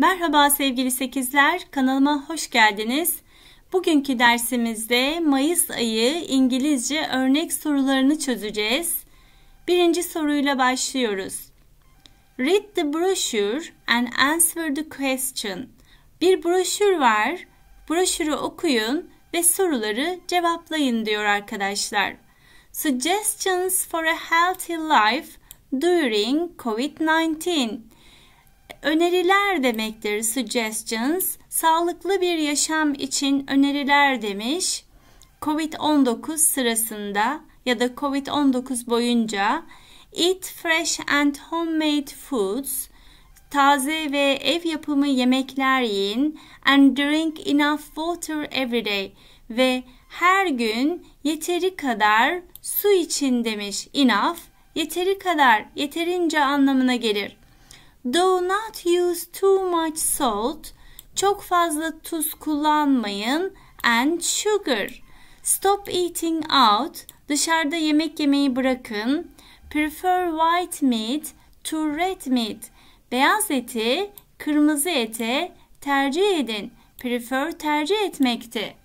Merhaba sevgili 8'ler, kanalıma hoş geldiniz. Bugünkü dersimizde Mayıs ayı İngilizce örnek sorularını çözeceğiz. Birinci soruyla başlıyoruz. Read the brochure and answer the question. Bir broşür var, broşürü okuyun ve soruları cevaplayın diyor arkadaşlar. Suggestions for a healthy life during COVID-19. Öneriler demektir. Suggestions, sağlıklı bir yaşam için öneriler demiş. Covid-19 sırasında ya da Covid-19 boyunca eat fresh and homemade foods, taze ve ev yapımı yemekler yiyin, and drink enough water every day ve her gün yeteri kadar su için demiş. Enough, yeteri kadar, yeterince anlamına gelir. Do not use too much salt. Çok fazla tuz kullanmayın. And sugar. Stop eating out. Dışarıda yemek yemeyi bırakın. Prefer white meat to red meat. Beyaz eti kırmızı ete tercih edin. Prefer tercih etmekti.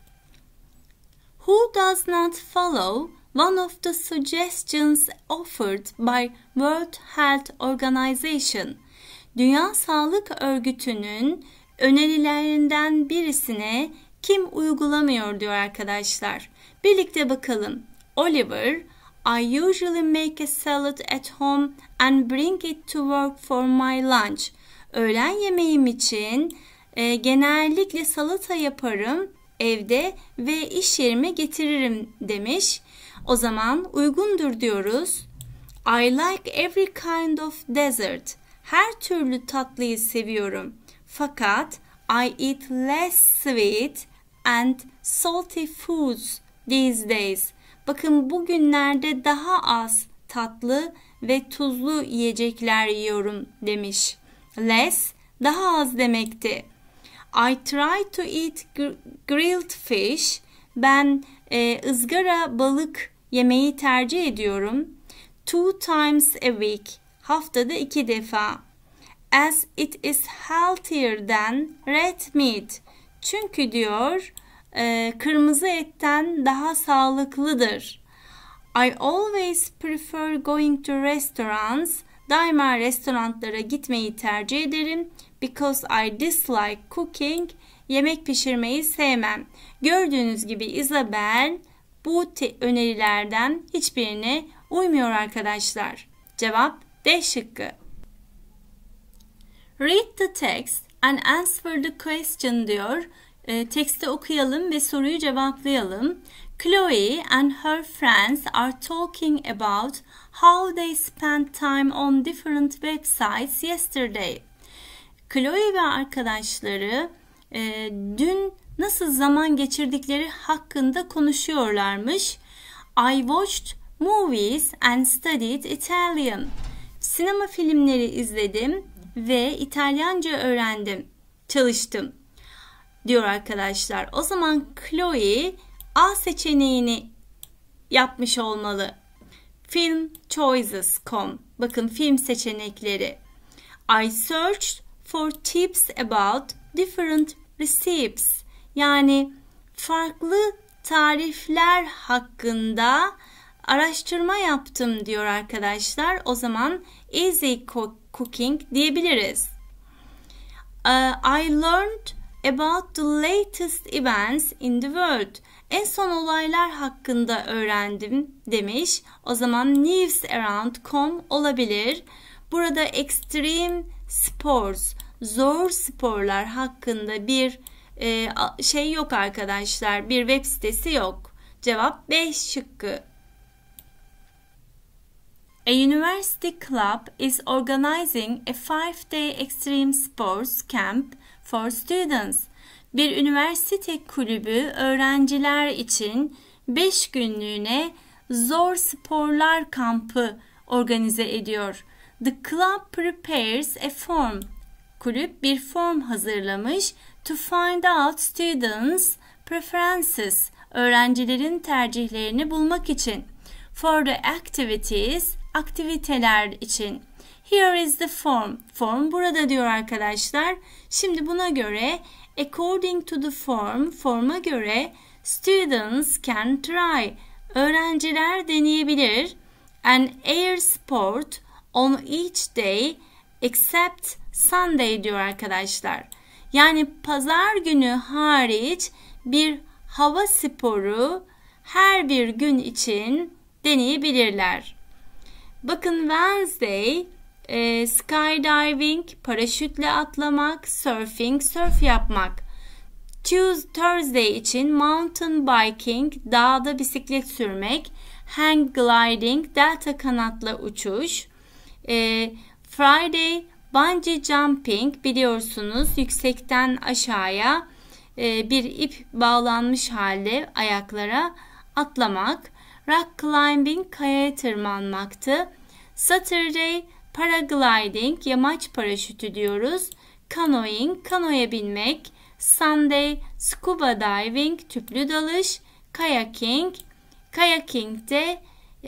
Who does not follow one of the suggestions offered by World Health Organization? Dünya Sağlık Örgütü'nün önerilerinden birisine kim uygulamıyor diyor arkadaşlar. Birlikte bakalım. Oliver, I usually make a salad at home and bring it to work for my lunch. Öğlen yemeğim için genellikle salata yaparım evde ve iş yerime getiririm demiş. O zaman uygundur diyoruz. I like every kind of dessert. Her türlü tatlıyı seviyorum. Fakat I eat less sweet and salty foods these days. Bakın bugünlerde daha az tatlı ve tuzlu yiyecekler yiyorum demiş. Less daha az demekti. I try to eat grilled fish. Ben ızgara balık yemeği tercih ediyorum. 2 times a week. Haftada 2 defa. As it is healthier than red meat. Çünkü diyor kırmızı etten daha sağlıklıdır. I always prefer going to restaurants. Daima restoranlara gitmeyi tercih ederim. Because I dislike cooking. Yemek pişirmeyi sevmem. Gördüğünüz gibi Isabel bu önerilerden hiçbirine uymuyor arkadaşlar. Cevap D şıkkı. Read the text and answer the question diyor. Teksti okuyalım ve soruyu cevaplayalım. Chloe and her friends are talking about how they spent time on different websites yesterday. Chloe ve arkadaşları dün nasıl zaman geçirdikleri hakkında konuşuyorlarmış. I watched movies and studied Italian. Sinema filmleri izledim ve İtalyanca öğrendim, çalıştım diyor arkadaşlar. O zaman Chloe A seçeneğini yapmış olmalı. Filmchoices.com. Bakın film seçenekleri. I searched for tips about different recipes. Yani farklı tarifler hakkında araştırma yaptım diyor arkadaşlar. O zaman easy cooking diyebiliriz. I learned about the latest events in the world. En son olaylar hakkında öğrendim demiş. O zaman newsaround.com olabilir. Burada extreme sports, zor sporlar hakkında bir şey yok arkadaşlar. Bir web sitesi yok. Cevap B şıkkı. A university club is organizing a 5-day extreme sports camp for students. Bir üniversite kulübü öğrenciler için 5 günlüğüne zor sporlar kampı organize ediyor. The club prepares a form. Kulüp bir form hazırlamış. To find out students' preferences. Öğrencilerin tercihlerini bulmak için. For the activities. Aktiviteler için. Here is the form. Form burada diyor arkadaşlar. Şimdi buna göre according to the form, forma göre students can try. Öğrenciler deneyebilir. An air sport on each day except Sunday diyor arkadaşlar. Yani pazar günü hariç bir hava sporu her bir gün için deneyebilirler. Bakın Wednesday, skydiving, paraşütle atlamak, surfing, surf yapmak. Thursday için mountain biking, dağda bisiklet sürmek, hang gliding, delta kanatla uçuş. Friday, bungee jumping, biliyorsunuz yüksekten aşağıya bir ip bağlanmış halde ayaklara atlamak. Rock climbing, kayaya tırmanmaktı. Saturday, paragliding, yamaç paraşütü diyoruz. Canoeing, kanoya binmek. Sunday, scuba diving, tüplü dalış. Kayaking, kayaking'de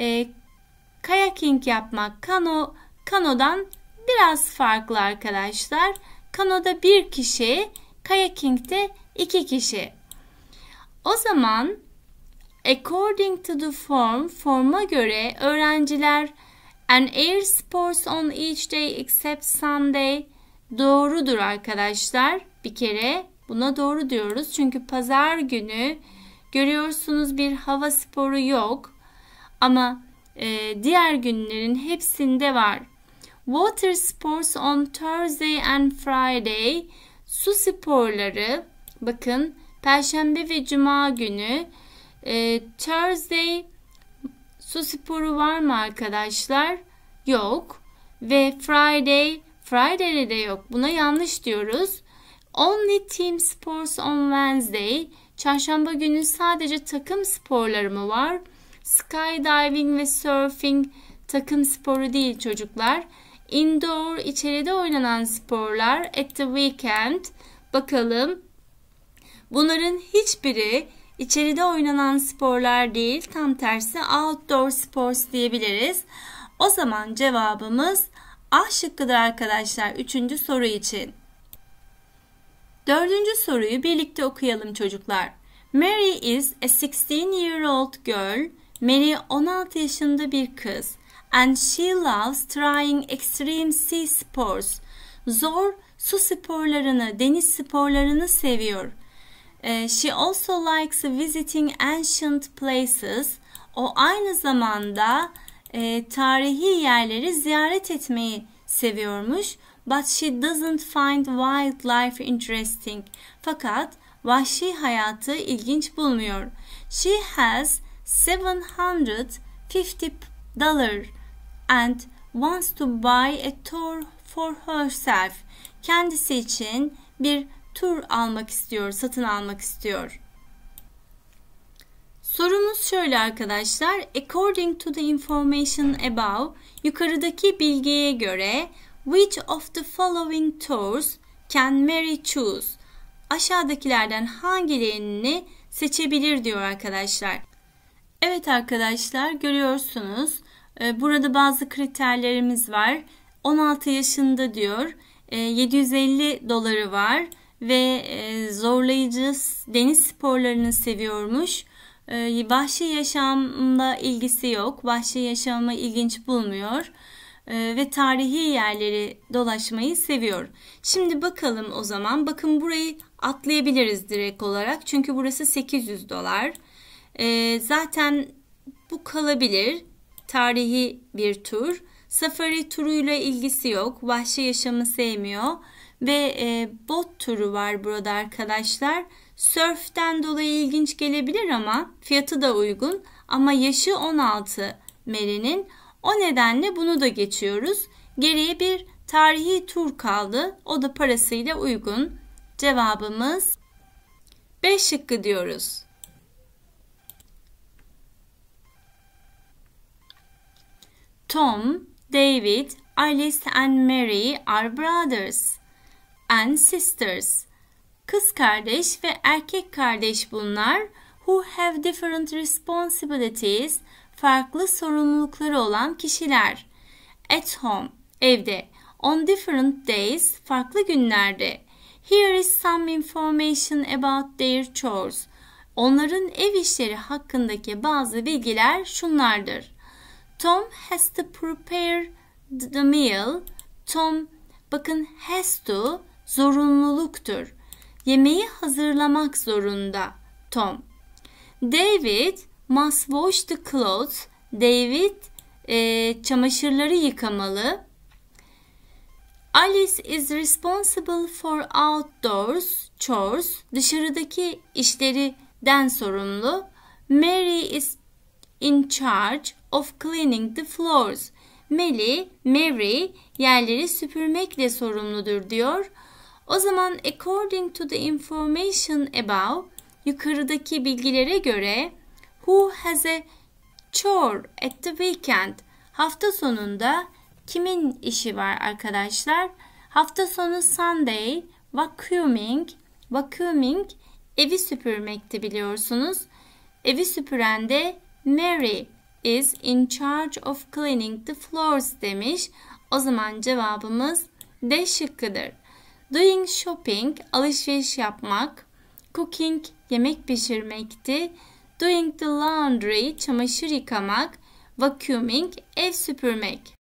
kayaking yapmak kanodan biraz farklı arkadaşlar. Kanoda bir kişi, kayaking'de 2 kişi. O zaman according to the form, forma göre öğrenciler an air sports on each day except Sunday doğrudur arkadaşlar. Bir kere buna doğru diyoruz. Çünkü pazar günü görüyorsunuz bir hava sporu yok. Ama diğer günlerin hepsinde var. Water sports on Thursday and Friday. Su sporları, bakın Perşembe ve Cuma günü. Thursday su sporu var mı arkadaşlar? Yok. Ve Friday'de de yok. Buna yanlış diyoruz. Only team sports on Wednesday. Çarşamba günü sadece takım sporları mı var? Skydiving ve surfing takım sporu değil çocuklar. Indoor, içeride oynanan sporlar. At the weekend. Bakalım. Bunların hiçbiri içeride oynanan sporlar değil. Tam tersi outdoor sports diyebiliriz. O zaman cevabımız A şıkkıdır arkadaşlar 3. soru için. 4. soruyu birlikte okuyalım çocuklar. Mary is a 16-year-old girl. Mary 16 yaşında bir kız. And she loves trying extreme sea sports. Zor su sporlarını, deniz sporlarını seviyor. She also likes visiting ancient places. O aynı zamanda tarihi yerleri ziyaret etmeyi seviyormuş. But she doesn't find wildlife interesting. Fakat vahşi hayatı ilginç bulmuyor. She has $750 and wants to buy a tour for herself. Kendisi için bir tur almak istiyor, satın almak istiyor. Sorumuz şöyle arkadaşlar. According to the information above, yukarıdaki bilgiye göre which of the following tours can Mary choose? Aşağıdakilerden hangilerini seçebilir diyor arkadaşlar. Evet arkadaşlar, görüyorsunuz. Burada bazı kriterlerimiz var. 16 yaşında diyor. $750 var ve zorlayıcı deniz sporlarını seviyormuş. Vahşi yaşamla ilgisi yok. Vahşi yaşamı ilginç bulmuyor. Ve tarihi yerleri dolaşmayı seviyor. Şimdi bakalım o zaman. Bakın burayı atlayabiliriz direkt olarak. Çünkü burası $800. Zaten bu kalabilir. Tarihi bir tur. Safari turuyla ilgisi yok. Vahşi yaşamı sevmiyor. Ve bot turu var burada arkadaşlar. Sörften dolayı ilginç gelebilir ama fiyatı da uygun. Ama yaşı 16 Mary'nin. O nedenle bunu da geçiyoruz. Geriye bir tarihi tur kaldı. O da parasıyla uygun. Cevabımız B şıkkı diyoruz. Tom, David, Alice and Mary are brothers and sisters. Kız kardeş ve erkek kardeş bunlar. Who have different responsibilities. Farklı sorumlulukları olan kişiler. At home, evde. On different days, farklı günlerde. Here is some information about their chores. Onların ev işleri hakkındaki bazı bilgiler şunlardır. Tom has to prepare the meal. Tom, bakın has to zorunluluktur. Yemeği hazırlamak zorunda Tom. David must wash the clothes. David çamaşırları yıkamalı. Alice is responsible for outdoors chores. Dışarıdaki işlerden sorumlu. Mary is in charge of cleaning the floors. Mary yerleri süpürmekle sorumludur diyor. O zaman according to the information above, yukarıdaki bilgilere göre who has a chore at the weekend? Hafta sonunda kimin işi var arkadaşlar? Hafta sonu Sunday, vacuuming evi süpürmekti biliyorsunuz. Evi süpüren de Mary is in charge of cleaning the floors demiş. O zaman cevabımız D şıkkıdır. Doing shopping, alışveriş yapmak. Cooking, yemek pişirmekti. Doing the laundry, çamaşır yıkamak. Vacuuming, ev süpürmek.